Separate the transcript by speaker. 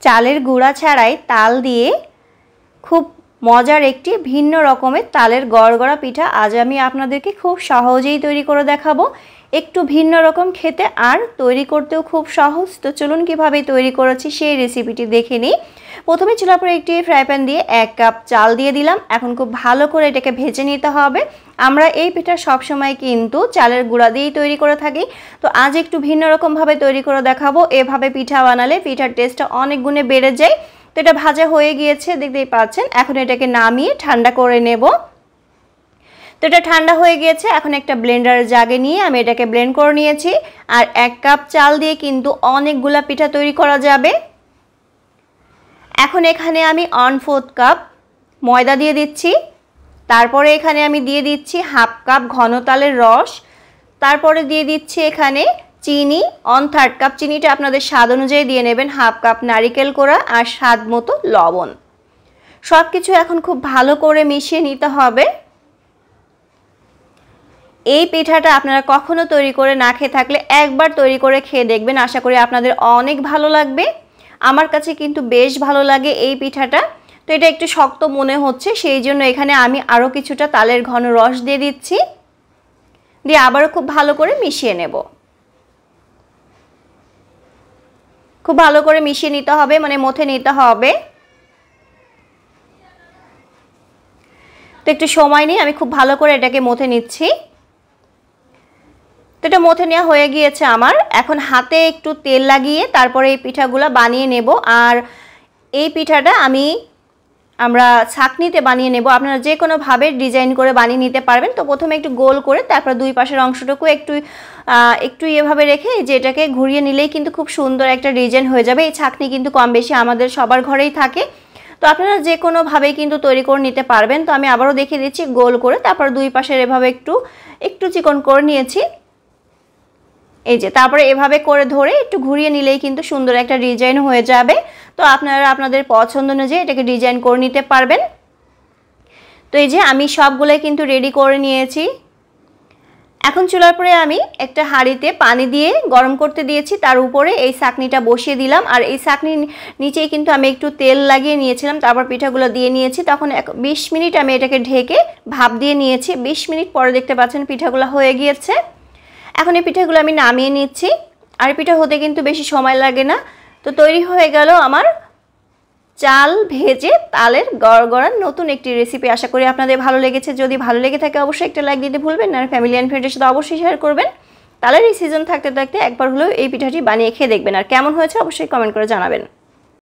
Speaker 1: চালের গুঁড়া ছাড়াই তাল দিয়ে খুব মজার একটি ভিন্ন রকমের তালের গড়গড়া পিঠা আজ আমি আপনাদেরকে খুব সহজেই তৈরি করে দেখাবো। একটু ভিন্ন রকম খেতে আর তৈরি করতেও খুব সহজ। তো চলুন কিভাবে তৈরি করেছি সেই রেসিপিটি দেখে নিই। প্রথমে চুলার উপরে একটি ফ্রাই প্যান দিয়ে 1 কাপ চাল দিয়ে দিলাম। এখন খুব ভালো করে এটাকে ভেজে নিতে হবে। আমরা এই পিঠা সবসময় কিন্তু চালের গুঁড়া দিয়েই তৈরি করে থাকি, তো আজ একটু ভিন্ন রকমভাবে তৈরি করে দেখাবো। এভাবে পিঠা বানালে পিঠার টেস্টটা অনেক গুণে বেড়ে যায়। তো এটা ভাজা হয়ে গিয়েছে, দেখতেই পাচ্ছেন। এখন এটাকে নামিয়ে ঠান্ডা করে নেব। তো এটা ঠান্ডা হয়ে গিয়েছে। এখন একটা ব্লেন্ডার জাগে নিয়ে আমি এটাকে ব্লেন্ড করে নিয়েছি। আর 1 কাপ চাল দিয়ে কিন্তু অনেকগুলা পিঠা তৈরি করা যাবে। এখন এখানে আমি 1/4 কাপ ময়দা দিয়ে দিচ্ছি। তারপরে এখানে আমি দিয়ে দিচ্ছি 1/2 কাপ ঘন তালের রস। তারপরে দিয়ে দিচ্ছি এখানে চিনি 1/3 কাপ। চিনিটা আপনাদের স্বাদ অনুযায়ী দিয়ে নেবেন। 1/2 কাপ নারিকেল কোড়া আর স্বাদ মতো লবণ। সব কিছু এখন খুব ভালো করে মিশিয়ে নিতে হবে। এই পিঠাটা আপনারা কখনো তৈরি করে না খেয়ে থাকলে একবার তৈরি করে খেয়ে দেখবেন। আশা করি আপনাদের অনেক ভালো লাগবে। আমার কাছে কিন্তু বেশ ভালো লাগে এই পিঠাটা। তো এটা একটু শক্ত মনে হচ্ছে, সেই জন্য এখানে আমি আরও কিছুটা তালের ঘন রস দিয়ে দিচ্ছি। দিয়ে আবারও খুব ভালো করে মিশিয়ে নেব। খুব ভালো করে মিশিয়ে নিতে হবে, মানে মথে নিতে হবে। তো একটু সময় নিয়ে আমি খুব ভালো করে এটাকে মথে নিচ্ছি। তো এটা মথে নেওয়া হয়ে গিয়েছে আমার। এখন হাতে একটু তেল লাগিয়ে তারপরে এই পিঠাগুলো বানিয়ে নেব। আর এই পিঠাটা আমরা ছাঁকনিতে বানিয়ে নেব। আপনারা যে কোনোভাবে ডিজাইন করে বানিয়ে নিতে পারবেন। তো প্রথমে একটু গোল করে তারপর দুই পাশের অংশটুকু একটু এভাবে রেখে যে এটাকে ঘুরিয়ে নিলেই কিন্তু খুব সুন্দর একটা ডিজাইন হয়ে যাবে। এই ছাঁকনি কিন্তু কম বেশি আমাদের সবার ঘরেই থাকে। তো আপনারা যে কোনোভাবেই কিন্তু তৈরি করে নিতে পারবেন। তো আমি আবারও দেখিয়ে দিচ্ছি, গোল করে তারপর দুই পাশের এভাবে একটু চিকন করে নিয়েছি। এই যে তারপরে এভাবে করে ধরে একটু ঘুরিয়ে নিলেই কিন্তু সুন্দর একটা ডিজাইন হয়ে যাবে। তো আপনারা আপনাদের পছন্দ অনুযায়ী এটাকে ডিজাইন করে নিতে পারবেন। তো এই যে আমি সবগুলোই কিন্তু রেডি করে নিয়েছি। এখন চুলার পরে আমি একটা হাঁড়িতে পানি দিয়ে গরম করতে দিয়েছি। তার উপরে এই ছাঁকনিটা বসিয়ে দিলাম। আর এই ছাঁকনির নিচেই কিন্তু আমি একটু তেল লাগিয়ে নিয়েছিলাম। তারপর পিঠাগুলো দিয়ে নিয়েছি। তখন 20 মিনিট আমি এটাকে ঢেকে ভাপ দিয়ে নিয়েছি। 20 মিনিট পরে দেখতে পাচ্ছেন পিঠাগুলো হয়ে গিয়েছে। এখন এই পিঠাগুলো আমি নামিয়ে নিচ্ছি। আর পিঠা হতে কিন্তু বেশি সময় লাগে না। তো তৈরি হয়ে গেল আমার চাল ভেজে তালের গড়গড়া নতুন একটি রেসিপি। আশা করি আপনাদের ভালো লেগেছে। যদি ভালো লেগে থাকে অবশ্যই একটা লাইক দিতে ভুলবেন না। আর ফ্যামিলি অ্যান্ড ফ্রেন্ডের সাথে অবশ্যই শেয়ার করবেন। তালের এই সিজন থাকতে থাকতে একবার হলেও এই পিঠাটি বানিয়ে খেয়ে দেখবেন। আর কেমন হয়েছে অবশ্যই কমেন্ট করে জানাবেন।